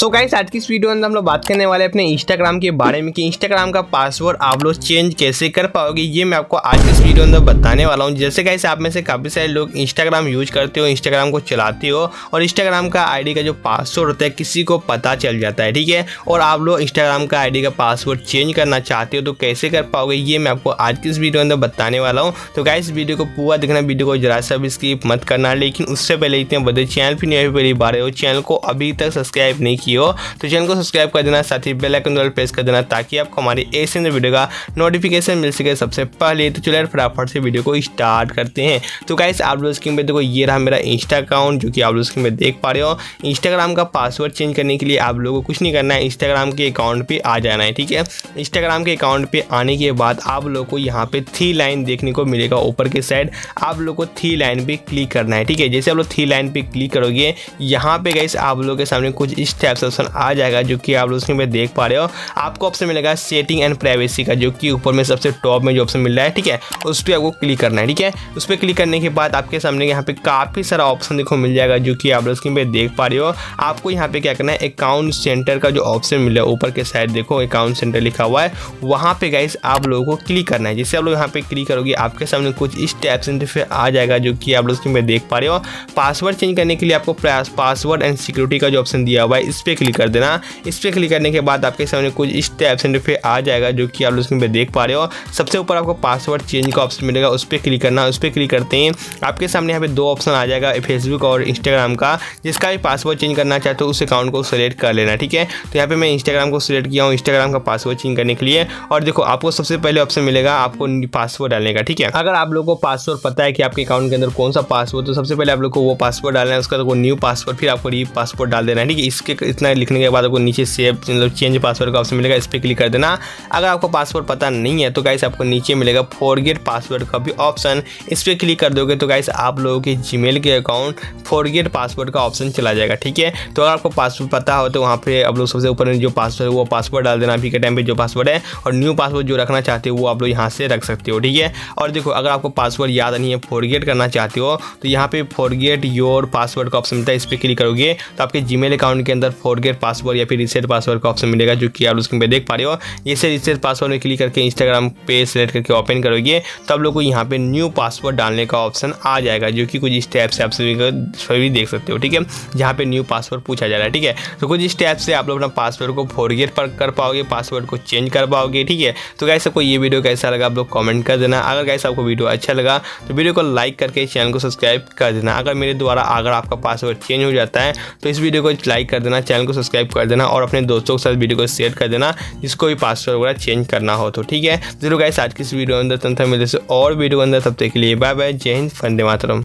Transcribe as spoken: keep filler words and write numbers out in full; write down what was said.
So guys आज की इस वीडियो में हम लोग बात करने वाले अपने इंस्टाग्राम के बारे में कि इंस्टाग्राम का पासवर्ड आप लोग चेंज कैसे कर पाओगे, ये मैं आपको आज की इस वीडियो में बताने वाला हूँ। जैसे गाइस आप में से काफ़ी सारे लोग इंस्टाग्राम यूज करते हो, इंस्टाग्राम को चलाते हो और इंस्टाग्राम का आईडी का जो पासवर्ड होता है किसी को पता चल जाता है, ठीक है। और आप लोग इंस्टाग्राम का आईडी का पासवर्ड चेंज करना चाहते हो तो कैसे कर पाओगे, ये मैं आपको आज की इस वीडियो में बताने वाला हूँ। तो गाइस वीडियो को पूरा देखना, वीडियो को जरा सा भी स्किप मत करना। लेकिन उससे पहले इतने बड़े चैनल पर नहीं पहली बार हो, चैनल को अभी तक सब्सक्राइब नहीं किए हो तो चैनल को सब्सक्राइब कर देना, साथ ही बेल आइकन प्रेस कर देना ताकि आपको हमारी ऐसे वीडियो का नोटिफिकेशन मिल सके सबसे पहले। तो चलिए फटाफट से वीडियो को स्टार्ट करते हैं। तो गाइस आप लोग स्क्रीन पे देखो, ये रहा मेरा इंस्टा अकाउंट जो कि आप लोग स्क्रीन पे देख पा रहे हो। इंस्टाग्राम का पासवर्ड चेंज करने के लिए आप लोगों को कुछ नहीं करना है, इंस्टाग्राम के अकाउंट पे आ जाना है, ठीक है। इंस्टाग्राम के अकाउंट पे आने के बाद आप लोग को यहाँ पे थ्री लाइन देखने को मिलेगा ऊपर के साइड, आप लोग को थ्री लाइन पे क्लिक करना है, ठीक है। जैसे आप लोग थ्री लाइन पे क्लिक करोगे यहाँ पे गाइस आप लोगों के सामने कुछ इस टाइप से ऑप्शन आ जाएगा जो कि आप लोग स्क्रीन पे देख पा रहे हो। आपको ऑप्शन मिलेगा सेटिंग एंड प्राइवेसी का, जो कि ऊपर में सबसे टॉप में जो ऑप्शन मिल रहा है, ठीक है। उस पर आपको क्लिक करना है, ठीक है। उस पर क्लिक करने के बाद आपके सामने यहाँ पे काफ़ी सारा ऑप्शन देखो मिल जाएगा जो कि आप लोग स्क्रीन पे देख पा रहे हो। आपको यहाँ पे क्या करना है, अकाउंट सेंटर का जो ऑप्शन मिल रहा है ऊपर के साइड देखो अकाउंट सेंटर लिखा हुआ है, वहाँ पे गाइस आप लोगों को क्लिक करना है। जैसे आप लोग यहाँ पे क्लिक करोगे आपके सामने कुछ इस टाइप से इंटरफेस आ जाएगा जो कि आप लोग स्क्रीन पे देख पा रहे हो। पासवर्ड चेंज करने के लिए आपको पासवर्ड एंड सिक्योरिटी का जो ऑप्शन दिया हुआ है इस पर क्लिक कर देना। इस पर क्लिक करने के बाद आपके सामने कुछ इस टाइप से इंटरफेस आ जाएगा जो कि आप लोग स्क्रीन पे देख पा रहे हो। सबसे ऊपर आपको पासवर्ड चेंज का ऑप्शन मिलेगा, उस पर क्लिक करना। उस पर क्लिक करते हैं आपके सामने यहाँ पे दो ऑप्शन आ जाएगा, फेसबुक और इंस्टाग्राम का। जिसका भी पासवर्ड चेंज करना चाहते हो उस अकाउंट को सिलेक्ट कर लेना, ठीक है। तो यहाँ पे मैं इंस्टाग्राम को सिलेक्ट किया हूँ इंस्टाग्राम का पासवर्ड चेंज करने के लिए। और देखो आपको सबसे पहले ऑप्शन मिलेगा आपको पासवर्ड डालने का, ठीक है। अगर आप लोग को पासवर्ड पता है कि आपके अकाउंट के अंदर कौन सा पासवर्ड, तो सबसे पहले आप लोग को वो पासवर्ड डालना है, उसका तो न्यू पासवर्ड, फिर आपको री पासवर्ड डाल देना है, ठीक है। इसके इतना लिखने के बाद आपको नीचे सेव मतलब चेंज पासवर्ड का ऑप्शन मिलेगा, इस पर क्लिक कर देना। अगर आपको पासवर्ड पता नहीं है तो गाइस आपको नीचे मिलेगा फॉरगेट पासवर्ड का भी ऑप्शन, इस पर क्लिक कर दोगे तो गाइस आप लोगों के जीमेल के अकाउंट फॉरगेट पासवर्ड का ऑप्शन चला जाएगा, ठीक है। तो अगर आपको पासवर्ड पता हो तो वहाँ पे आप लोग सबसे ऊपर में जो पासवर्ड है वो पासवर्ड डाल देना अभी के टाइम पे जो पासवर्ड है, और न्यू पासवर्ड जो रखना चाहते हो वो आप लोग यहाँ से रख सकते हो, ठीक है। और देखो अगर आपको पासवर्ड याद नहीं है, फॉरगेट करना चाहते हो तो यहाँ पे फॉरगेट योर पासवर्ड का ऑप्शन मिलता है, इस पर क्लिक करोगे तो आपके जीमेल अकाउंट के अंदर फॉरगेट पासवर्ड या फिर रीसेट पासवर्ड का ऑप्शन मिलेगा जो कि आप लोग स्क्रीन पे देख पा रहे हो। इसे रीसेट पासवर्ड में क्लिक करके इंस्टाग्राम पे सेलेक्ट करके ओपन करोगे तो आप लोग को यहाँ पे न्यू पासवर्ड डालने का ऑप्शन आ जाएगा जो कि कुछ इस टाइप से आप सभी सभी देख सकते हो, ठीक है। जहाँ पे न्यू पासवर्ड पूछा जा रहा है, ठीक है। तो कुछ इस टाइप से आप लोग अपना पासवर्ड को फॉरगेट पर कर पाओगे, पासवर्ड को चेंज कर पाओगे, ठीक है। तो गाइस आपको ये वीडियो कैसा लगा आप लोग कमेंट कर देना। अगर गाइस आपको वीडियो अच्छा लगा तो वीडियो को लाइक करके चैनल को सब्सक्राइब कर देना। अगर मेरे द्वारा अगर आपका पासवर्ड चेंज हो जाता है तो इस वीडियो को लाइक कर देना, चैनल को सब्सक्राइब कर देना और अपने दोस्तों के साथ वीडियो को शेयर कर देना जिसको भी पासवर्ड वगैरह चेंज करना हो तो, ठीक है। जरूर गाइस आज की इस वीडियो अंदर तंत्र मिलते से और वीडियो अंदर, तब तक के लिए बाय बाय, जय हिंद, वंदे मातरम।